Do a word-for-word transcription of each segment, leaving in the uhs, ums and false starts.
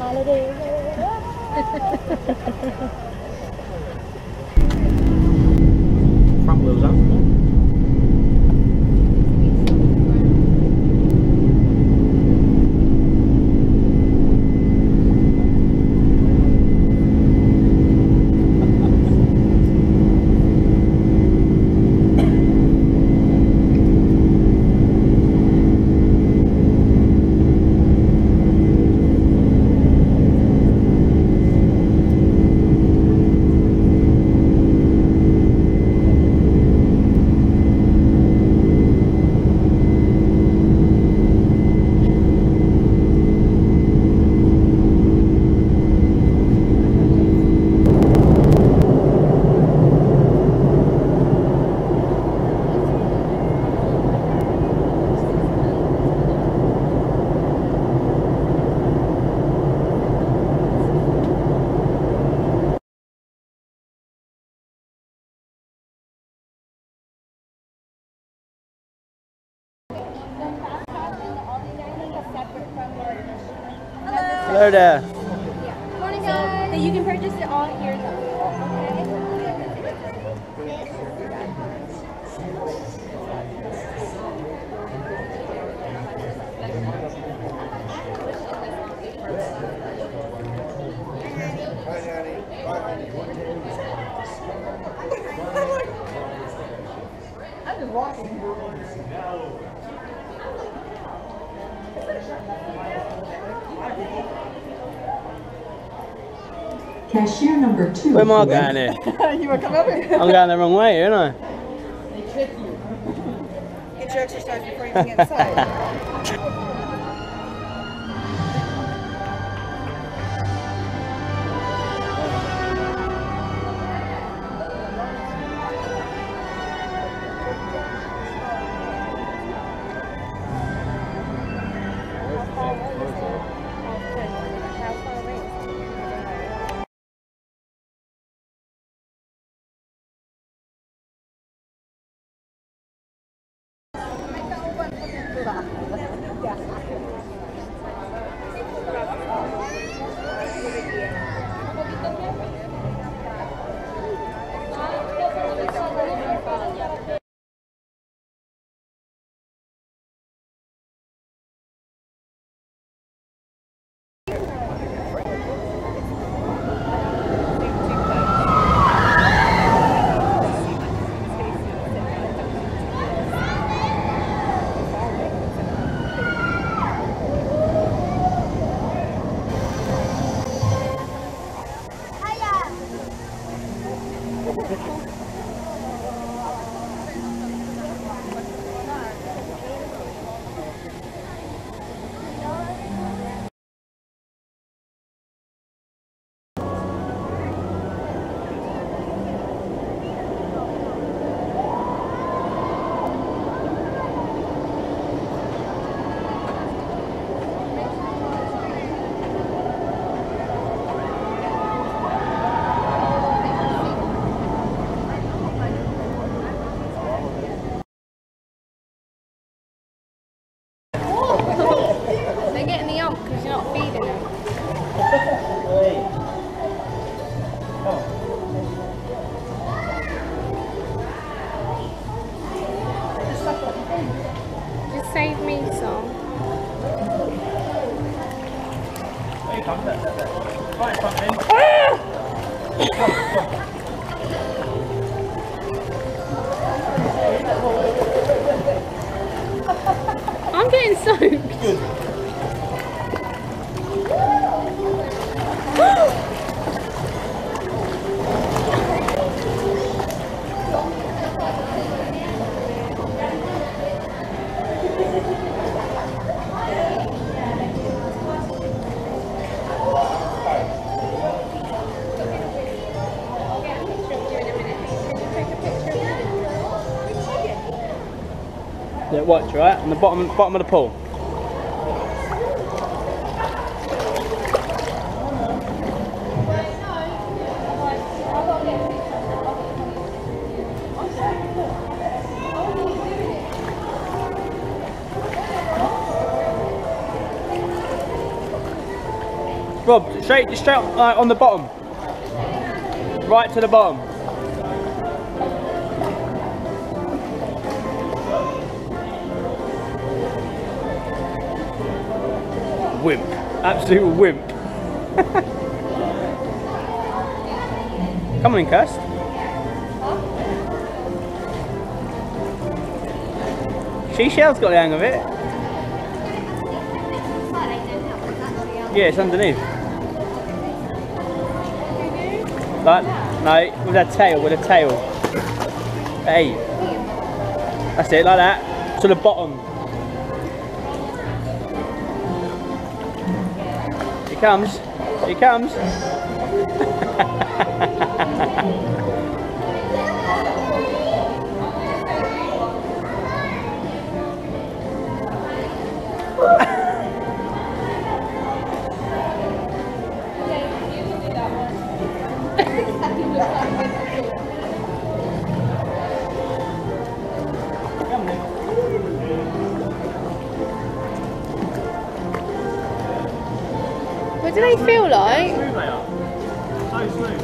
Holiday. Front wheels up. Hello there. Morning, guys. You can purchase it all here, though. I'm just walking. Cashier number two. Where am I going here? You want to come over? I'm going the wrong way, aren't I? They trick you. Get your exercise before you can get inside. They're getting the ump because you're not feeding them. Just save me some. I'm getting soaked. Yeah, watch, right? On the bottom bottom of the pool. Rob, straight, just straight uh, on the bottom. Right to the bottom. Wimp. Absolute wimp. Come on in, Kirst. Seashell's got the hang of it. Yeah, it's underneath. Like, no, with a tail, with a tail. Hey. That's it, like that. To the bottom. Here comes. Here comes. What do they feel like? Smooth they are. So smooth.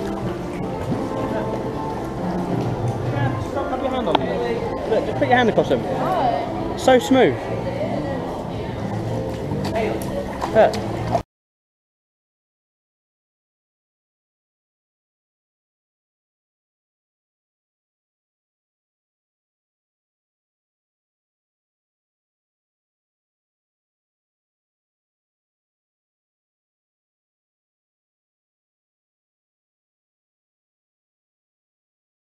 Yeah, just put your hand on them. Look, just put your hand across them. Oh. So smooth. Look.